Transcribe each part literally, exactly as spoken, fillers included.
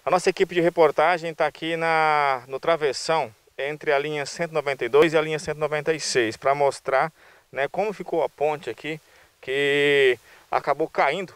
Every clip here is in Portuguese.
A nossa equipe de reportagem está aqui na, no travessão entre a linha cento e noventa e dois e a linha cento e noventa e seis para mostrar, né, como ficou a ponte aqui, que acabou caindo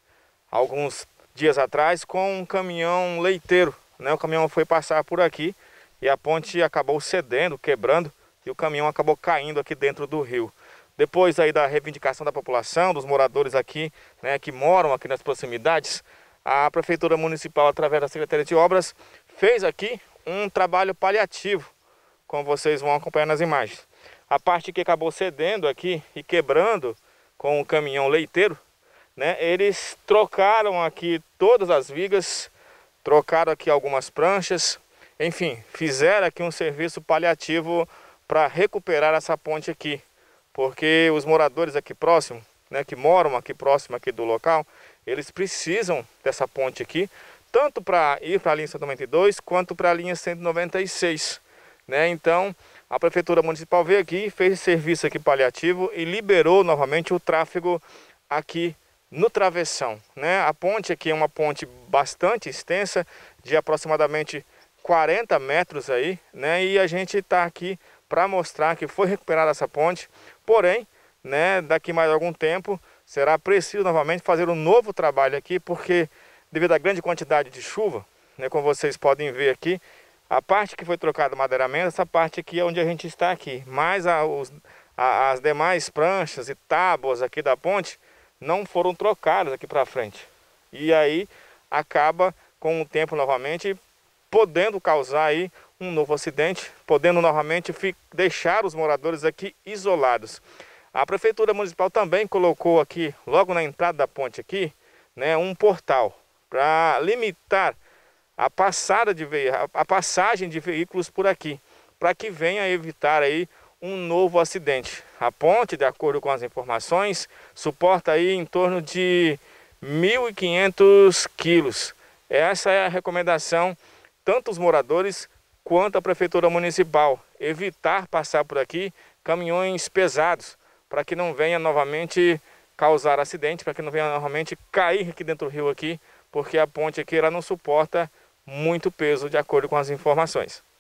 alguns dias atrás com um caminhão leiteiro, né? O caminhão foi passar por aqui e a ponte acabou cedendo, quebrando, e o caminhão acabou caindo aqui dentro do rio. Depois aí da reivindicação da população, dos moradores aqui, né, que moram aqui nas proximidades, a Prefeitura Municipal, através da Secretaria de Obras, fez aqui um trabalho paliativo, como vocês vão acompanhar nas imagens. A parte que acabou cedendo aqui e quebrando com o caminhão leiteiro, né, eles trocaram aqui todas as vigas, trocaram aqui algumas pranchas, enfim, fizeram aqui um serviço paliativo para recuperar essa ponte aqui, porque os moradores aqui próximo, né, que moram aqui próximo aqui do local, eles precisam dessa ponte aqui, tanto para ir para a linha cento e noventa e dois quanto para a linha cento e noventa e seis, né? Então, a Prefeitura Municipal veio aqui, fez esse serviço aqui paliativo e liberou novamente o tráfego aqui no travessão, né? A ponte aqui é uma ponte bastante extensa, de aproximadamente quarenta metros aí, né? E a gente está aqui para mostrar que foi recuperada essa ponte, porém, né, daqui mais algum tempo será preciso novamente fazer um novo trabalho aqui, porque devido à grande quantidade de chuva, né, como vocês podem ver aqui, a parte que foi trocada madeiramente, essa parte aqui é onde a gente está aqui, mas a, os, a, as demais pranchas e tábuas aqui da ponte não foram trocadas aqui para frente. E aí acaba com o tempo novamente podendo causar aí um novo acidente, podendo novamente deixar os moradores aqui isolados. A Prefeitura Municipal também colocou aqui, logo na entrada da ponte aqui, né, um portal para limitar a passada de ve... a passagem de veículos por aqui, para que venha evitar aí um novo acidente. A ponte, de acordo com as informações, suporta aí em torno de mil e quinhentos quilos. Essa é a recomendação, tanto os moradores quanto a Prefeitura Municipal, evitar passar por aqui caminhões pesados, para que não venha novamente causar acidente, para que não venha novamente cair aqui dentro do rio aqui, porque a ponte aqui ela não suporta muito peso, de acordo com as informações.